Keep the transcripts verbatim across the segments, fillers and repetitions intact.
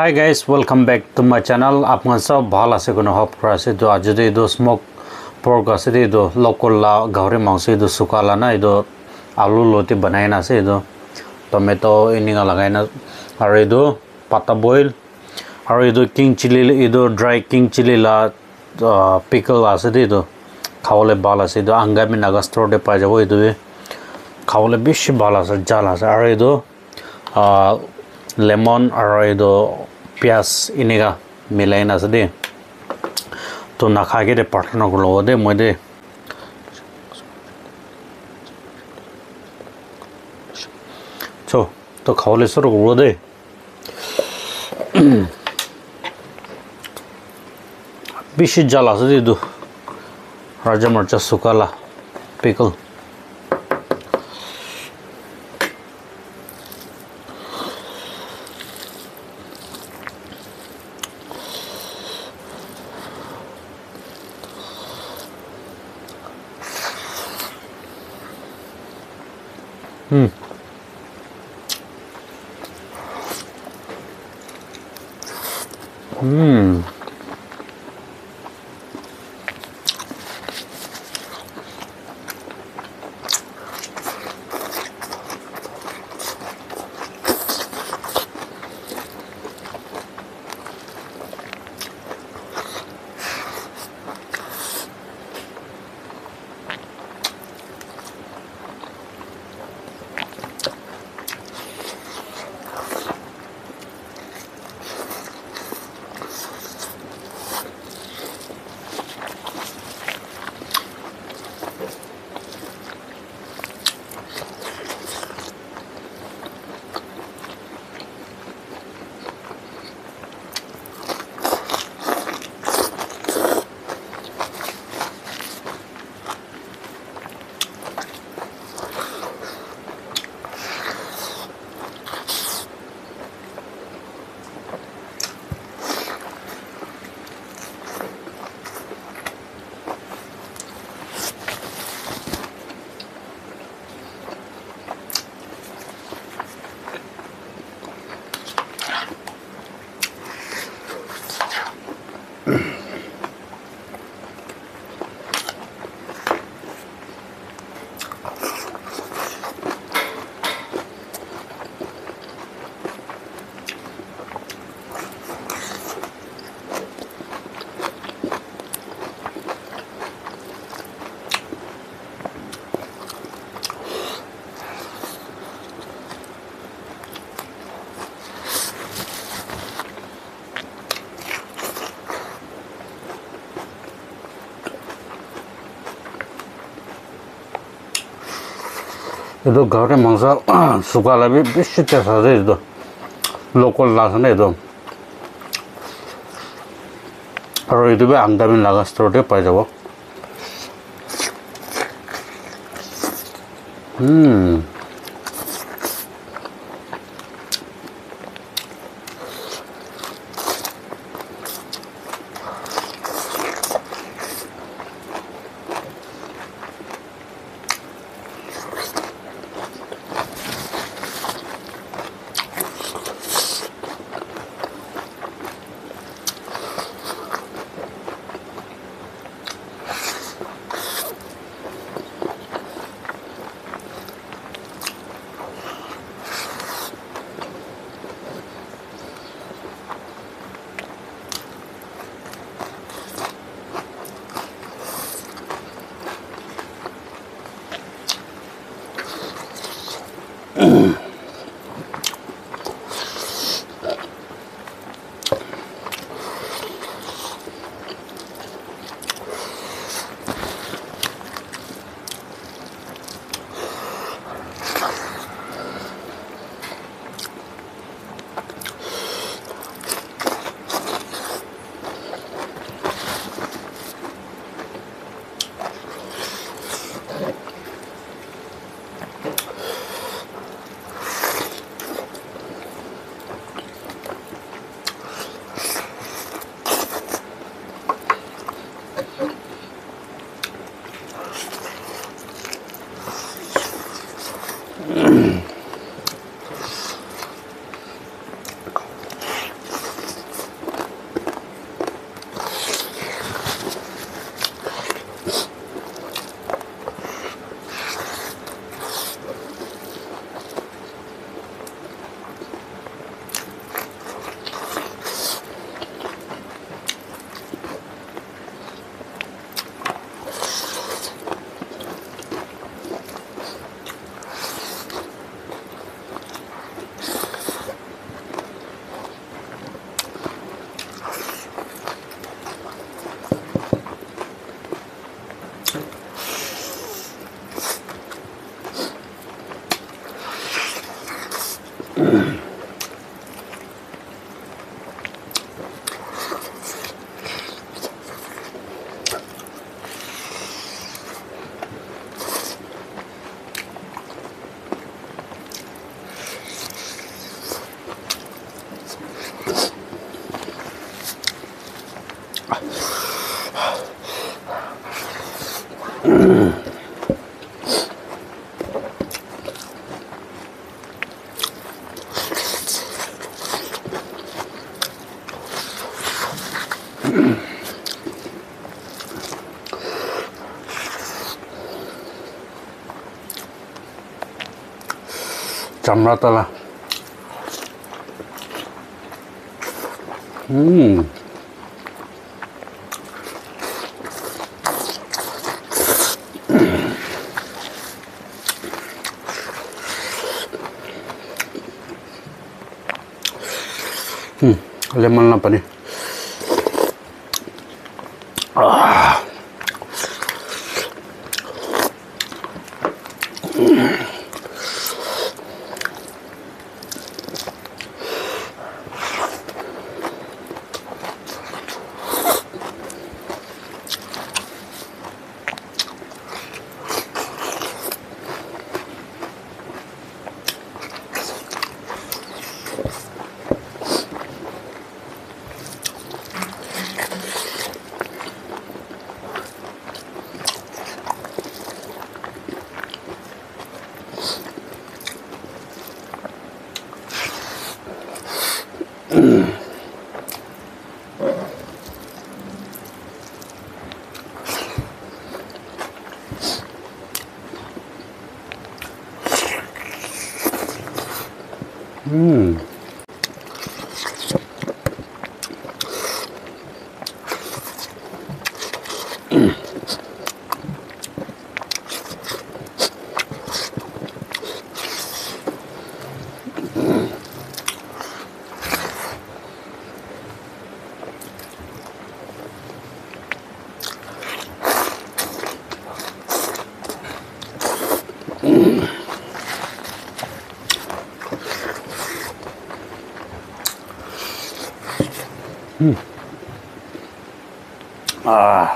Hi guys, welcome back to my channel. Apngan sab bhal ase kono hope kora ase to ajode do smoke pork ase do local la gauri mangse do sukala na do alu loti banai na ase do tomato ininga lagai na aru do pata boil aru do king chilli do dry king chilli la uh, pickle ase do khawle bal ase do anga mi Naga store de pai jabo idu khawle bishi bal ase jal ase aru do uh, lemon aru do pias iniga milai na ase de to na khage de partner ko lo de moi de so to khawle suru ko de bishi jal ase de do raja marcha sukala pickle Hmm. Hmm. itu gauri mangsa sukala bi bishi tesa de itu local la sane itu aru itu be anda mi Naga store de pai jabo hmm chấm ra là 음. 음, 레몬 라빠니. 아. 음. 음. 아.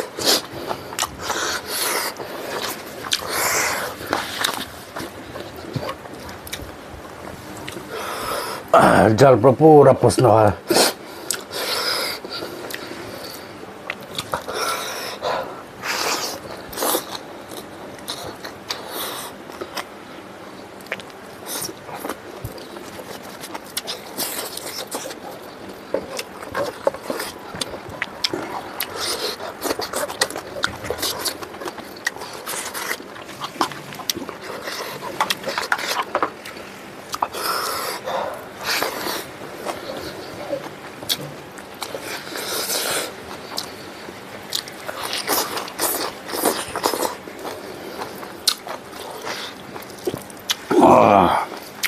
Ah, jar propura pues no. 아.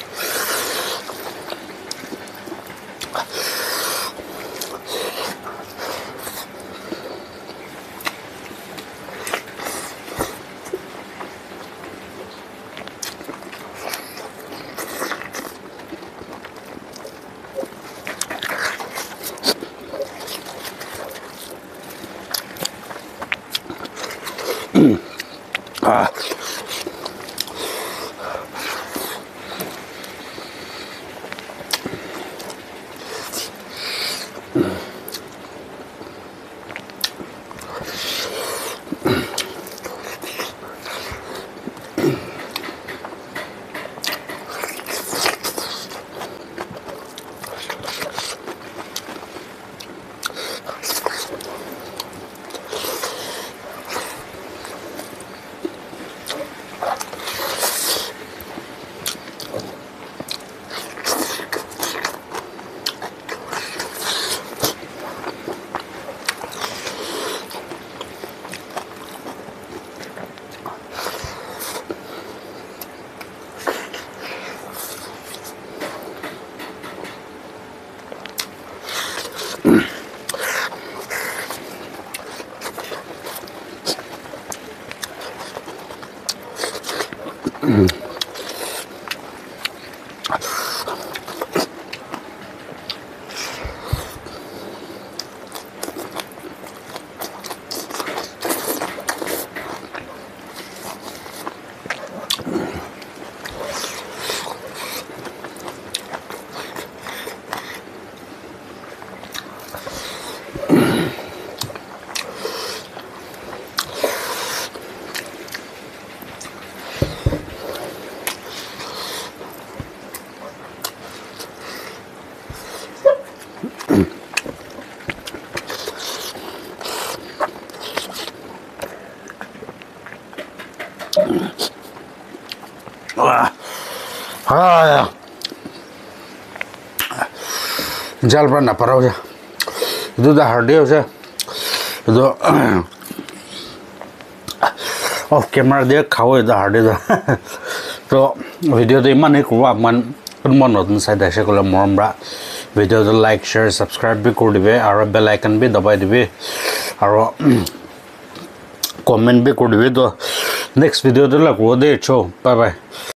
음. 아. 음. Ah, jal pra na parau ja. Itu dah hardi aja. Itu off camera dia kau itu hardi tu. So video tu iman ni kuat man pun nonton saya dah sekolah moram bra. Video tu like, share, subscribe भी कर दिवे और bell icon भी दबाई दिवे और comment भी कर दिवे तो next video तो लग वो दे चो bye bye.